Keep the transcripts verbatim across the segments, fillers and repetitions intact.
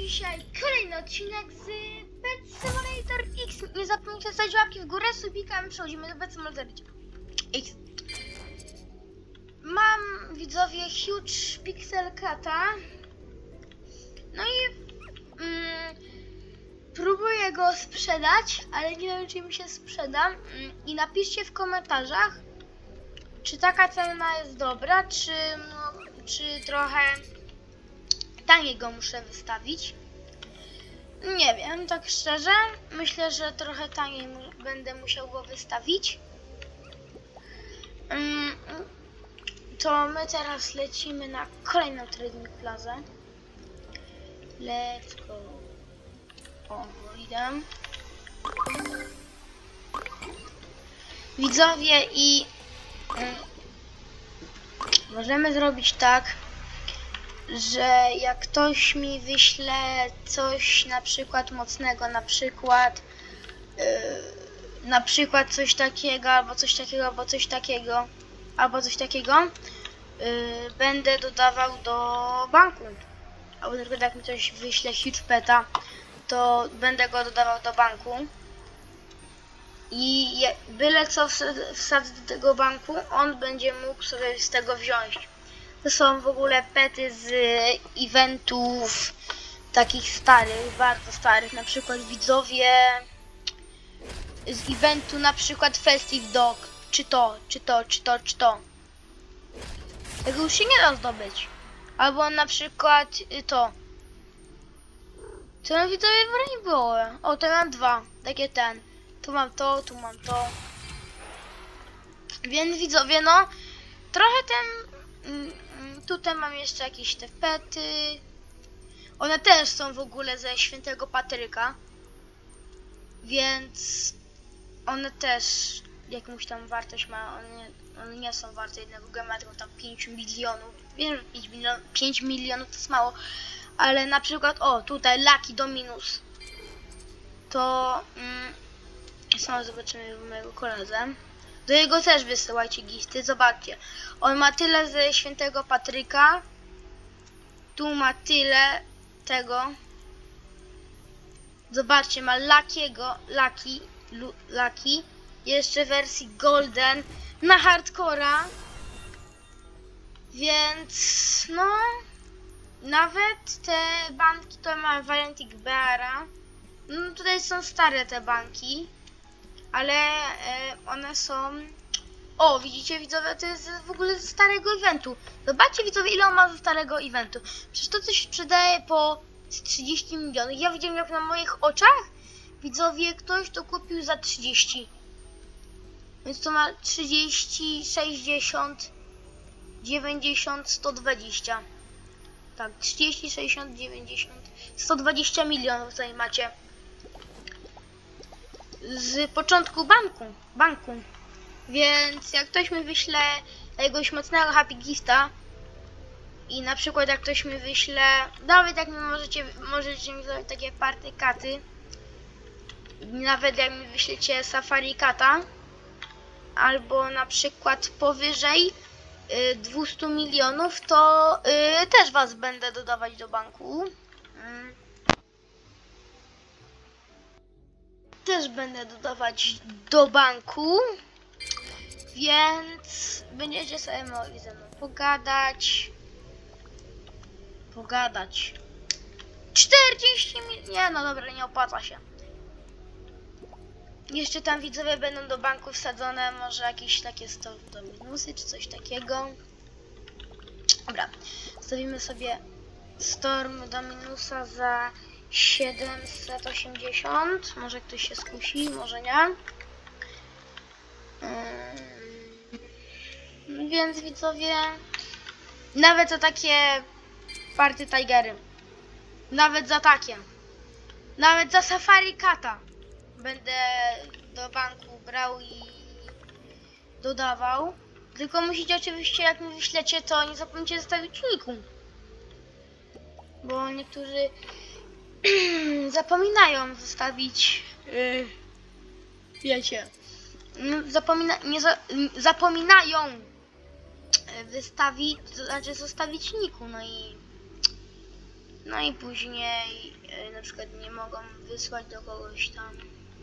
dzisiaj kolejny odcinek z Pet Simulator X. Nie zapomnijcie zostawić łapki w górę, subika, my przechodzimy do Pet Simulator X. Mam, widzowie, huge pixel cata. No i mm, próbuję go sprzedać, ale nie wiem, czy mi się sprzeda. Mm, I napiszcie w komentarzach, czy taka cena jest dobra, czy, no, czy trochę taniej go muszę wystawić. Nie wiem, tak szczerze. Myślę, że trochę taniej będę musiał go wystawić. Um, to my teraz lecimy na kolejną trading plazę. Let's go. O, idę. Widzowie, i um, możemy zrobić tak, że jak ktoś mi wyśle coś na przykład mocnego, na przykład yy, na przykład coś takiego, albo coś takiego, albo coś takiego, albo coś takiego, yy, będę dodawał do banku. Albo na przykład jak mi ktoś wyśle huge peta, to będę go dodawał do banku. I je, byle co wsadzę do tego banku, on będzie mógł sobie z tego wziąć. To są w ogóle pety z eventów takich starych, bardzo starych, na przykład widzowie z eventu na przykład Festive Dog, czy to, czy to, czy to, czy to. Tego już się nie da zdobyć. Albo na przykład to. Co mam widzowie w Rainbow? O, to mam dwa, takie ten. Tu mam to, tu mam to. Więc widzowie, no, trochę ten... Tutaj mam jeszcze jakieś te pety. One też są w ogóle ze Świętego Patryka. Więc one też jakąś tam wartość mają. One, one nie są warte jednego gema, tylko tam pięć milionów. Wiem, że pięć milionów, pięć milionów to jest mało. Ale na przykład, o, tutaj Lucky Dominus. To... Mm, samo zobaczymy w mojego koledze. Do jego też wysyłajcie gifty, zobaczcie. On ma tyle ze Świętego Patryka. Tu ma tyle tego. Zobaczcie, ma Luckiego, Lucky, Lucky. Jeszcze wersji Golden na hardcora. Więc no, nawet te banki to ma Valentik Beara. No tutaj są stare te banki. Ale e, one są... O, widzicie widzowie, to jest w ogóle ze starego eventu. Zobaczcie widzowie, ile on ma ze starego eventu. Przecież to coś sprzedaje po trzydzieści milionów. Ja widziałem, jak na moich oczach widzowie ktoś to kupił za trzydzieści. Więc to ma trzydzieści, sześćdziesiąt, dziewięćdziesiąt, sto dwadzieścia. Tak, trzydzieści, sześćdziesiąt, dziewięćdziesiąt, sto dwadzieścia milionów tutaj macie. Z początku banku, banku. Więc jak ktoś mi wyśle jakiegoś mocnego happy gifta i na przykład jak ktoś mi wyśle, nawet jak mi możecie, możecie mi zrobić takie party katy, nawet jak mi wyślecie safari kata, albo na przykład powyżej y, dwieście milionów, to y, też was będę dodawać do banku. Y. Też będę dodawać do banku, więc będziecie sobie mogli ze mną pogadać. Pogadać. czterdzieści milionów. Nie, no dobra, nie opłaca się. Jeszcze tam widzowie będą do banku wsadzone, może jakieś takie sto do minusy, czy coś takiego. Dobra, stawimy sobie Storm do minusa za siedemset osiemdziesiąt. Może ktoś się skusi, może nie. Yy, więc widzowie, nawet za takie party tigery, nawet za takie, nawet za safari kata będę do banku brał i dodawał. Tylko musicie oczywiście, jak mi wyślecie, to nie zapomnijcie zostawić niku, bo niektórzy zapominają zostawić, yy, wiecie, zapomina, nie za, zapominają wystawić, to znaczy zostawić niku, no i No i później yy, na przykład nie mogą wysłać do kogoś tam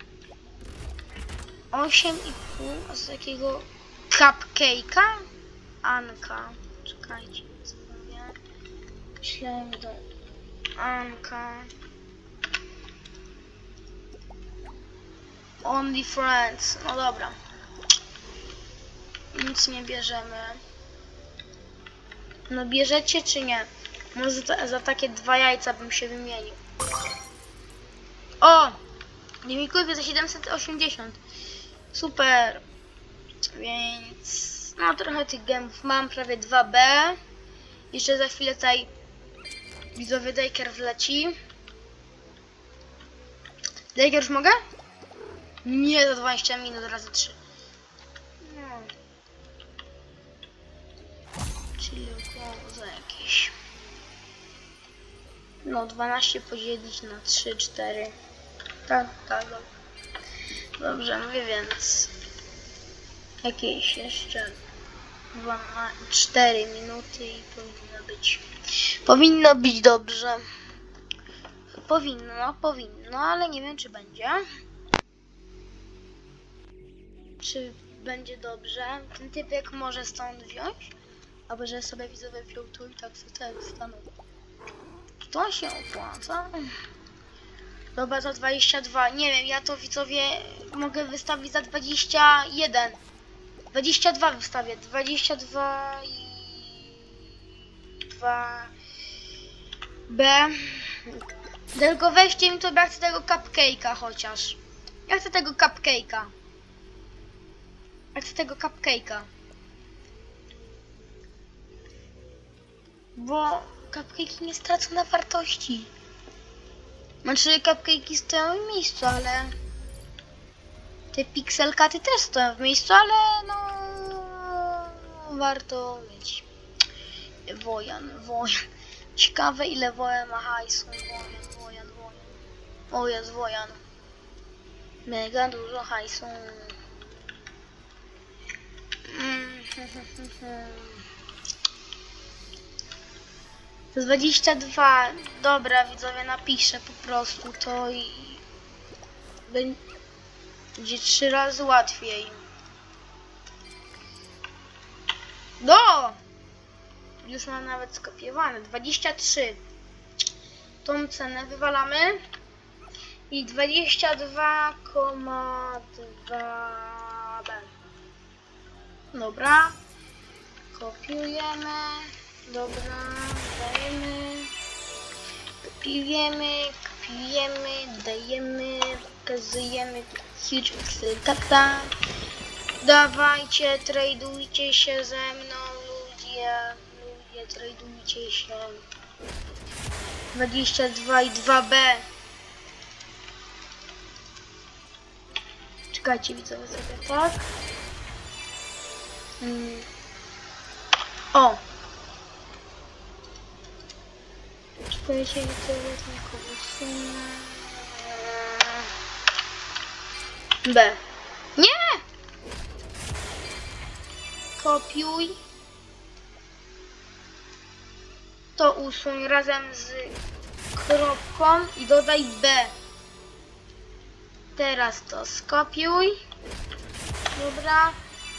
osiem i pół z takiego cupcake'a? Anka. Czekajcie, co mówię. Myślałem do Anka. Only friends. No dobra. Nic nie bierzemy. No bierzecie czy nie? Może za, za takie dwa jajca bym się wymienił. O! Limikuję za siedemset osiemdziesiąt. Super. Więc no trochę tych gemów mam, prawie dwa B. Jeszcze za chwilę tutaj widzowie Daycare wleci. Daycare już mogę? Nie, za dwadzieścia minut razy trzy. No. Czyli około za jakieś... No dwanaście podzielić na trzy, cztery. Tak, tak, dobrze. Dobrze, mówię, więc jakieś jeszcze cztery minuty i powinno być powinno być dobrze. Powinno, powinno, ale nie wiem czy będzie. Czy będzie dobrze. Ten typek może stąd wziąć, albo że sobie widzowie wziął tu i tak sobie tak stanął. To się opłaca. Dobra, za dwadzieścia dwa. Nie wiem, ja to widzowie mogę wystawić za dwadzieścia jeden. dwadzieścia dwa wystawię. dwadzieścia dwa i dwa B. Tylko weźcie mi to, bo ja chcę tego cupcake'a chociaż. Ja chcę tego cupcake'a. Ja chcę tego cupcake'a. Bo cupcake'i nie stracą na wartości. Znaczy cupcake'i stoją w miejscu, ale te pixelkaty też stoją w miejscu, ale no warto mieć. Wojan, Wojan. Ciekawe ile Wojan ma hajsu. Wojan, Wojan, Wojan. O jest Wojan. Mega dużo hajsu. Mm, dwadzieścia dwa. Dobra widzowie, napiszę po prostu to i będzie trzy razy łatwiej. No! Już mam nawet skopiowane. dwadzieścia trzy. Tą cenę wywalamy. I dwadzieścia dwa przecinek dwa B. Dobra. Kopiujemy. Dobra. Dajemy. Kopiujemy. Kopiujemy. Dajemy. Pokazujemy. Huge pixelkata. Dawajcie, tradujcie się ze mną, ludzie. Ludzie, tradujcie się. dwadzieścia dwa i dwa B. Czekajcie, widzowie, sobie tak. Hmm. O! Czekajcie, widzowie, tylko usunę. B. Nie! Kopiuj. To usuń razem z kropką i dodaj B. Teraz to skopiuj. Dobra.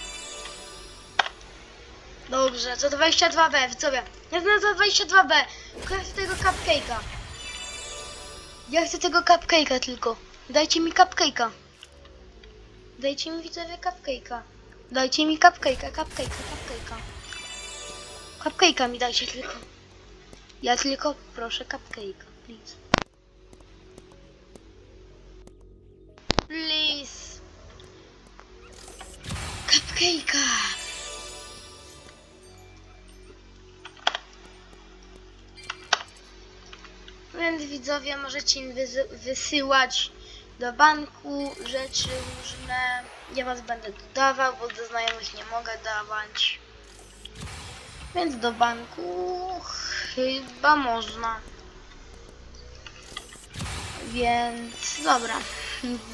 Dobrze, za dwadzieścia dwa B, widzowie. Ja znam za dwadzieścia dwa B. Tylko ja chcę tego cupcake'a. Ja chcę tego cupcake'a tylko. Dajcie mi cupcake'a. Dajcie mi, widzowie, cupcake'a. Dajcie mi cupcake'a, cupcake'a, cupcake'a. Cupcake'a mi dajcie tylko. Ja tylko proszę cupcake'a, please. Please. Cupcake'a. Więc widzowie, możecie mi wysyłać do banku rzeczy różne. Ja was będę dodawał, bo do znajomych nie mogę dawać. Więc do banku chyba można. Więc dobra.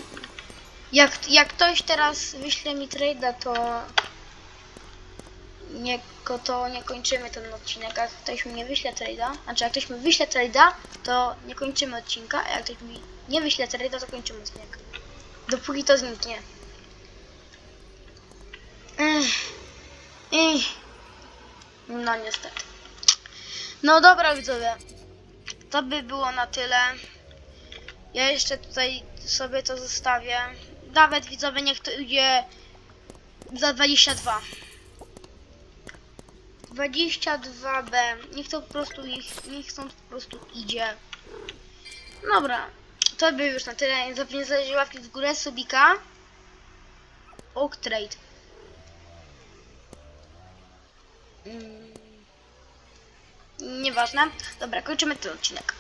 Jak, jak ktoś teraz wyśle mi trade'a, to nie, to nie kończymy ten odcinek. Jak ktoś mi nie wyśle trade'a, znaczy jak ktoś mi wyśle trade'a, to nie kończymy odcinka, a jak ktoś mi nie wyśle trade'a, to kończymy odcinek. Dopóki to zniknie. Ech. Ech. No niestety. No dobra widzowie, to by było na tyle. Ja jeszcze tutaj sobie to zostawię. Nawet widzowie, niech to idzie za dwadzieścia dwa. dwadzieścia dwa B. Niech to po prostu ich, niech stąd po prostu idzie. Dobra, to by już na tyle. Nie zapomnijcie łapki w górę, subika. Oak Trade. Hmm. Nieważne. Dobra, kończymy ten odcinek.